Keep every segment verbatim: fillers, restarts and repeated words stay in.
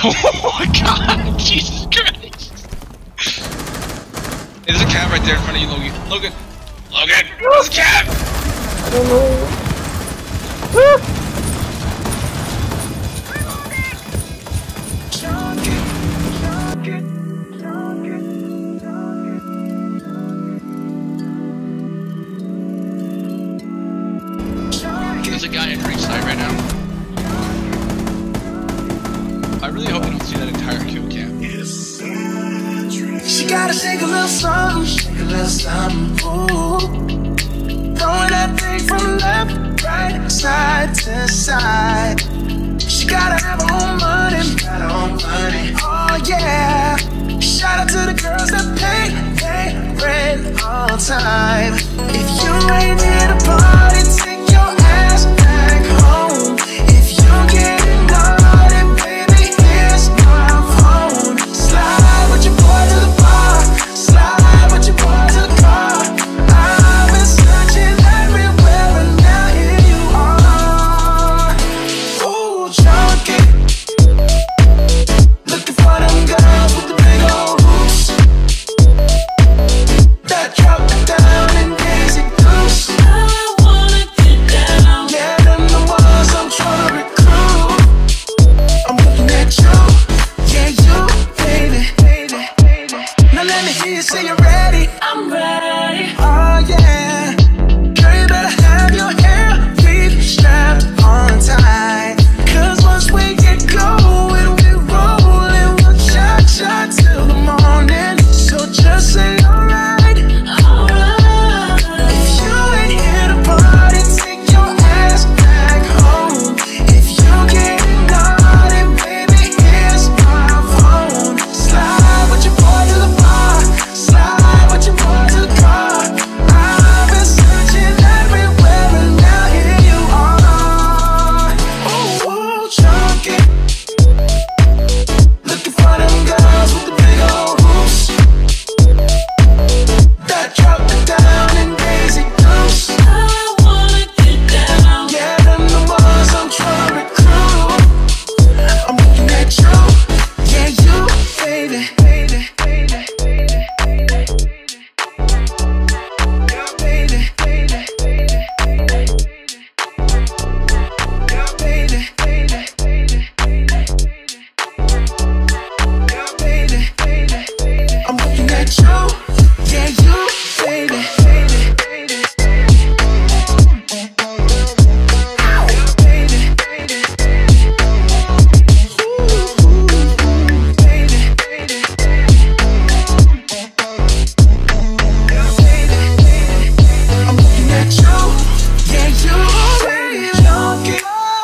Oh my god, Jesus Christ. There's a cat right there in front of you, Logan. Logan! Logan! There's a cat! I don't know. Ah! There's a guy in reach side right now. I really hope you don't see that entire kill cam. She gotta shake a little something, shake a little something, ooh. Throwing that thing from left, right, side to side. She gotta have her own money, got her own money, oh yeah. Shout out to the girls that pay, pay rent all time. If you ain't here to party, take your ass back home. If you getting naughty, baby, here's my phone. Slide with your boy to the bar, slide with your boy to the car. I've been searching everywhere and now here you are. Ooh, junkie, looking for them girls with the big old hoops that drop it down and daisy deuce. I wanna get down. Yeah, them the ones I'm trying to recruit. I'm looking at you, yeah, you, baby, baby, baby. Now let me hear you say you're ready. I'm ready. Oh yeah, girl, you better have your hair feet strapped on tight. Cause once we get going, we rollin', we'll cha-cha till the morning. So just say alright, alright. If you ain't here to party, take your ass back home. If you getting naughty, baby, here's my phone. Slide with your boy to the bar, slide with your boy to the car. I've been searching everywhere and now here you are. Ooh, junkie, looking for them girls with the big old hoops that drop it down in daisy deuce. I wanna get down. Yeah, them the ones I'm trying to recruit. I'm looking at you, yeah, you, baby, baby, baby, baby, baby, yeah, baby, baby, baby, baby, yeah, baby, baby, baby, yeah, baby, baby, baby. I'm looking at you, yeah, you, baby, baby, baby, baby, baby, ooh, baby, baby, yeah, baby, baby. I'm looking at you, yeah, you, baby, junkie.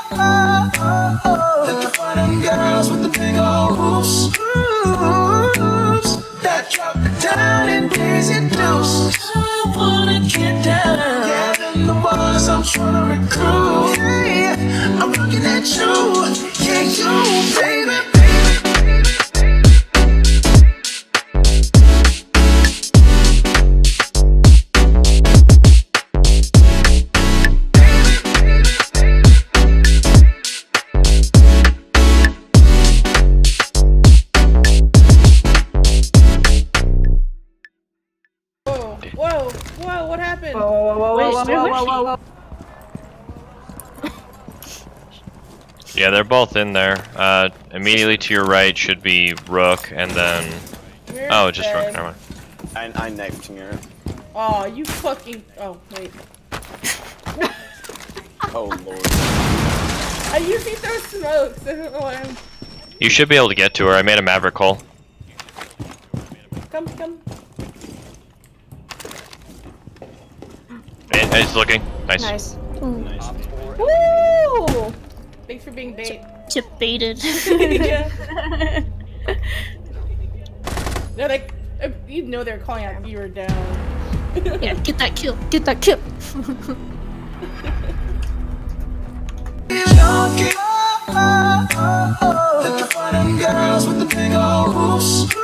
Looking for them girls with the big old hoops, hoops that drop it down in daisy deuce. I wanna get down. Yeah, them the ones I'm trying to recruit. Yeah, I'm looking at you, yeah, you, baby, baby, baby. Whoa, whoa, whoa, what happened? Whoa, whoa, whoa, Wait, whoa, where whoa, was whoa, she? whoa, whoa. Yeah, they're both in there. Uh, immediately to your right should be Rook, and then... Where's Oh, just Bed? Rook, never mind. I, I knifed her. Oh, you fucking. Oh, wait. Oh lord. I usually throw smokes. I don't know why I'm. You should be able to get to her. I made a Maverick hole. Come, come. And he's looking. Nice. Nice. Nice. Woo! Thanks for being bait. Chip baited. Yeah. They're like, uh, you know they're calling out viewer down. Yeah, get that kill. Get that kill. Looking for them girls with the big old hoops.